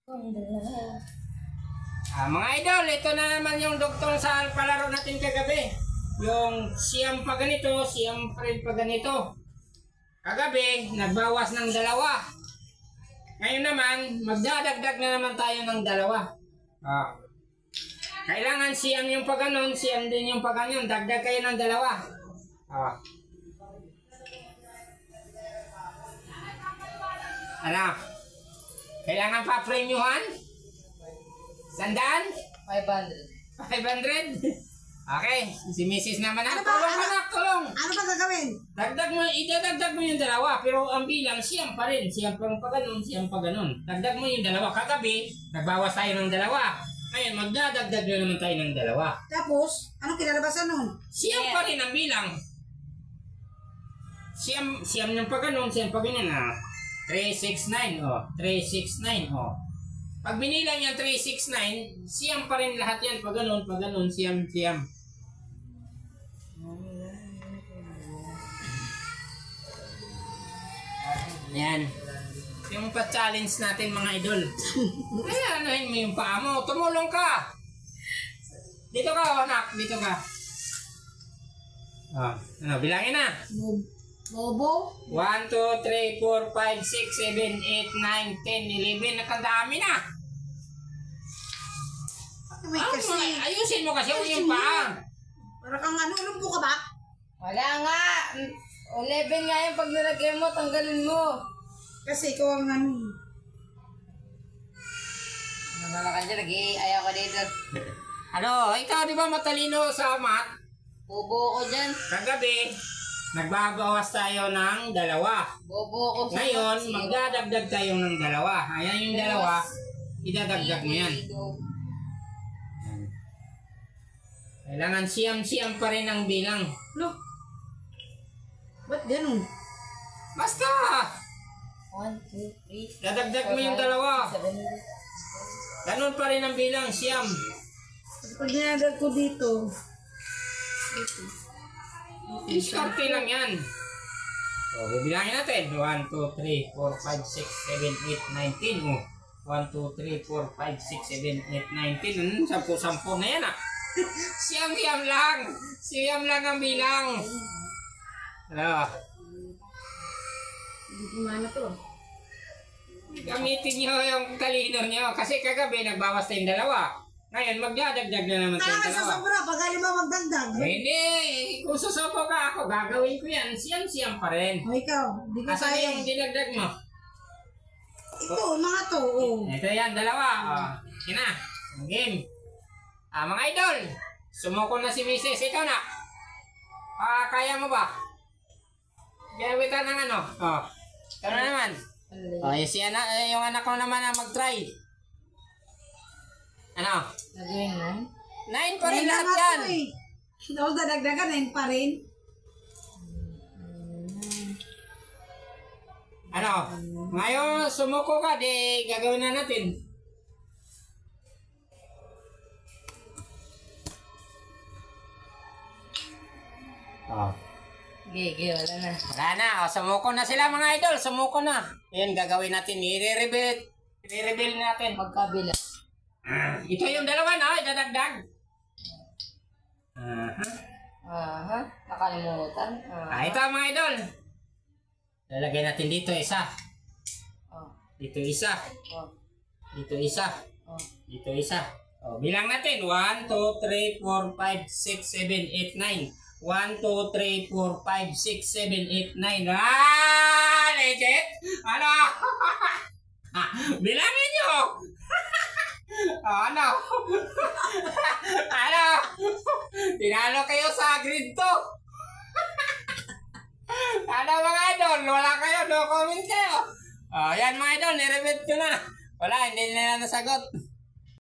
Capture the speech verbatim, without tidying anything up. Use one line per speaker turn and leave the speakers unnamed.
Ah, mga idol, ito na naman yung doktor sa palaro natin kagabi. Yung siyam pa ganito, siyam pa rin pa ganito. Kagabi, nagbawas ng dalawa. Ngayon naman, magdadagdag na naman tayo ng dalawa. Ah. Kailangan siyam yung pa ganon, siyam din yung pa ganon. Dagdag kayo ng dalawa. Ah. Ano? Kailangan pa premiuhan? Sandaan?
five hundred.
five hundred? Okay, si Missus naman na.
Ano ba?
Tulong
Ano?
anak, tulong!
Ano ba gagawin?
Dagdag mo, idadagdag mo yung dalawa, pero ang bilang siyam pa rin. Siyam pa rin pa ganun, siyam pa ganun. Dagdag mo yung dalawa. Kagabi, nagbawas tayo ng dalawa. Ngayon, magdadagdag na naman tayo ng dalawa.
Tapos, anong kinalabasan nun?
Siyam pa rin ang bilang. Siyam, siyam yung pa ganun, siyam pa ganyan ah. three six nine, oh. three six nine, oh. Pag binilang yan three six nine, siyam pa rin lahat yan. Pag ganun, pag ganun, siyam, siyam. Yan. Yung pa-challenge natin mga idol. Kaya anuhin mo yung paa mo. Tumulong ka. Dito ka, oh, anak. Dito ka. Oh, ano, bilangin na.
Bobo?
one, two, three, four, five, six, seven, eight, nine, ten, eleven. Nakandami na.
May
Ah,
kasi.
mga- ayusin mo kasi yung paa.
Para kang ano, lumpo ka ba?
Wala nga. eleven nga yung pag nilagay mo, tanggalin mo.
Kasi ikaw ang ano.
Ano ba na kayo? Nag-i-ayaw ko dito.
Ano, ikaw di ba matalino sa mat?
Bobo ko dyan.
Kagabi, nagbabawas tayo ng dalawa.
Bobo ko sa
Ngayon,
zero.
magdadagdag tayo ng dalawa. Ayan yung dalawa, idadagdag mo yan. Kailangan siyam-siyam pa rin ang bilang.
Look. Ba't ganun?
Basta!
one, two, three,
Dadagdag mo yung dalawa.
seven,
Ganun pa rin ang bilang, siyam.
Pag dinadag ko dito.
Iskarte lang yan. So, bibilangin natin. one, two, three, four, five, six, seven, eight, nine, ten. Oh. one, two, three, four, five, six, seven, eight, nine, ten. Hmm, sampu-sampu na yan ah. Siyam-siyam lang. Siyam lang ang bilang. Ano?
Hindi kumana to.
Gamitin nyo yung talino nyo. Kasi kagabi nagbawas tayong dalawa. Ngayon, magdadagdag na naman tayong
Kaya sa
dalawa.
sobra, pag alam mo magdagdag.
Eh, Hindi. Kung susuko ka ako, gagawin ko yan. Siyam-siyam pa rin.
O ikaw, di ko
Asan
kaya.
yung dinagdag mo?
Ito, mga to. Oh.
Ito yan, dalawa. Oh. Yan na. Ang game. Ah, mga idol. Sumuko na si Missus. Ikaw na. Ah, kaya mo ba? Gawitan ng ano? Oh. Ito na naman. Oh, yung, si anak, eh, yung anak ko naman na mag-try. Ano?
Nagawin mo?
Nine pa rin
May
lahat
lamat
yan.
to eh. Daw dadagdagan, ayun pa rin.
Ano? Ngayon, sumuko ka. Di gagawin na natin. Oh.
Gigi, wala na.
Wala na. O, sumuko na sila mga idol. Sumuko na. Yan, gagawin natin. I-reveal. I-reveal natin.
Magkabila.
Ah, ito yung dalawa na. Idadagdag. Aha.
Aha, nakalimutan.
Ah, ito mga idol. Lalagay natin dito isa.
Oh,
Dito isa.
oh,
Dito isa.
oh.
Dito isa. O, bilang natin. one, two, three, four, five, six, seven, eight, nine. one, two, three, four, five, six, seven, eight, nine. Ah! Legit? Ano? Bilangin nyo! Ano? Ano? Tinalo kayo sa grid to. Ano mga idol? Wala kayo, no comment kayo. Oh, yan mga idol, nirebet ko na. Wala, hindi nila nasagot.